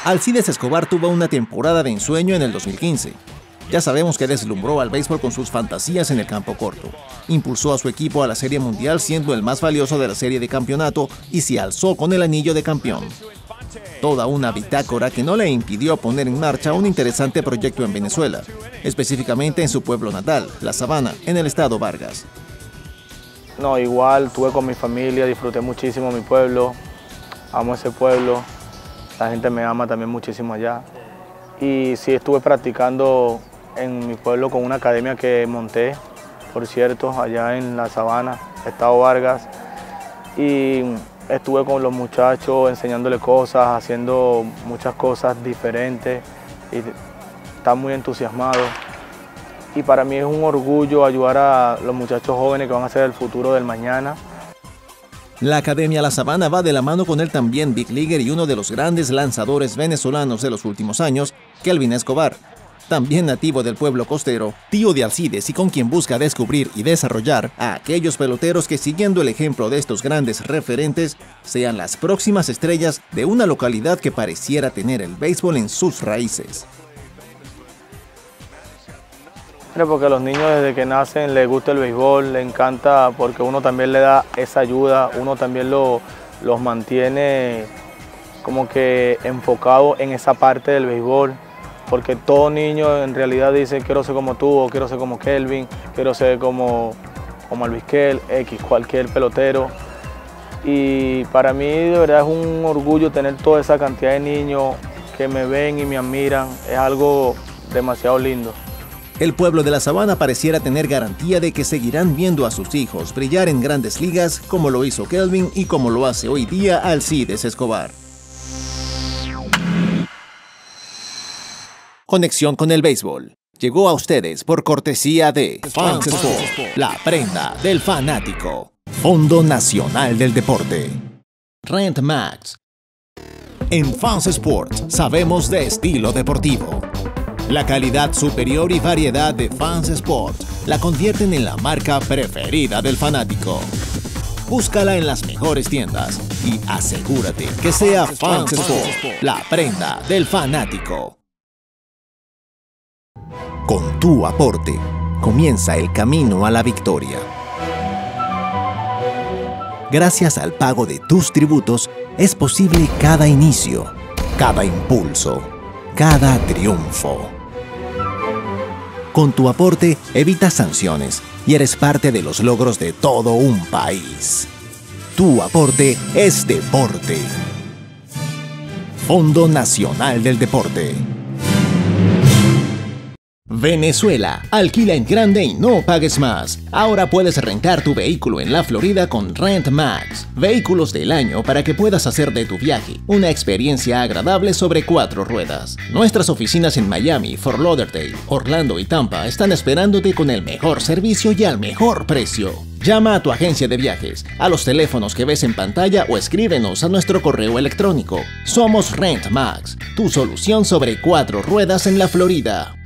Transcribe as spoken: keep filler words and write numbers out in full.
Alcides Escobar tuvo una temporada de ensueño en el dos mil quince. Ya sabemos que deslumbró al béisbol con sus fantasías en el campo corto. Impulsó a su equipo a la Serie Mundial siendo el más valioso de la serie de campeonato y se alzó con el anillo de campeón. Toda una bitácora que no le impidió poner en marcha un interesante proyecto en Venezuela, específicamente en su pueblo natal, La Sabana, en el estado Vargas. No, igual estuve con mi familia, disfruté muchísimo mi pueblo, amo ese pueblo, la gente me ama también muchísimo allá. Y sí estuve practicando en mi pueblo con una academia que monté, por cierto, allá en La Sabana, estado Vargas. Y estuve con los muchachos enseñándoles cosas, haciendo muchas cosas diferentes y están muy entusiasmados. Y para mí es un orgullo ayudar a los muchachos jóvenes que van a ser el futuro del mañana. La Academia La Sabana va de la mano con el también Big Leaguer y uno de los grandes lanzadores venezolanos de los últimos años, Kelvin Escobar, también nativo del pueblo costero, tío de Alcides y con quien busca descubrir y desarrollar a aquellos peloteros que, siguiendo el ejemplo de estos grandes referentes, sean las próximas estrellas de una localidad que pareciera tener el béisbol en sus raíces. Porque a los niños desde que nacen les gusta el béisbol, les encanta porque uno también le da esa ayuda, uno también lo, los mantiene como que enfocado en esa parte del béisbol, porque todo niño en realidad dice quiero ser como tú, o quiero ser como Kelvin, quiero ser como, como Luis Kel, X, cualquier pelotero. Y para mí de verdad es un orgullo tener toda esa cantidad de niños que me ven y me admiran, es algo demasiado lindo. El pueblo de La Sabana pareciera tener garantía de que seguirán viendo a sus hijos brillar en grandes ligas como lo hizo Kelvin y como lo hace hoy día Alcides Escobar. Conexión con el béisbol llegó a ustedes por cortesía de Fans Sport, la prenda del fanático. Fondo Nacional del Deporte. Rent Max. En Fans Sport sabemos de estilo deportivo. La calidad superior y variedad de Fans Sport la convierten en la marca preferida del fanático. Búscala en las mejores tiendas y asegúrate que sea Fans Sport, la prenda del fanático. Con tu aporte, comienza el camino a la victoria. Gracias al pago de tus tributos, es posible cada inicio, cada impulso, cada triunfo. Con tu aporte evitas sanciones y eres parte de los logros de todo un país. Tu aporte es deporte. Fondo Nacional del Deporte. Venezuela, alquila en grande y no pagues más. Ahora puedes rentar tu vehículo en la Florida con Rent Max. Vehículos del año para que puedas hacer de tu viaje una experiencia agradable sobre cuatro ruedas. Nuestras oficinas en Miami, Fort Lauderdale, Orlando y Tampa están esperándote con el mejor servicio y al mejor precio. Llama a tu agencia de viajes, a los teléfonos que ves en pantalla o escríbenos a nuestro correo electrónico. Somos Rent Max, tu solución sobre cuatro ruedas en la Florida.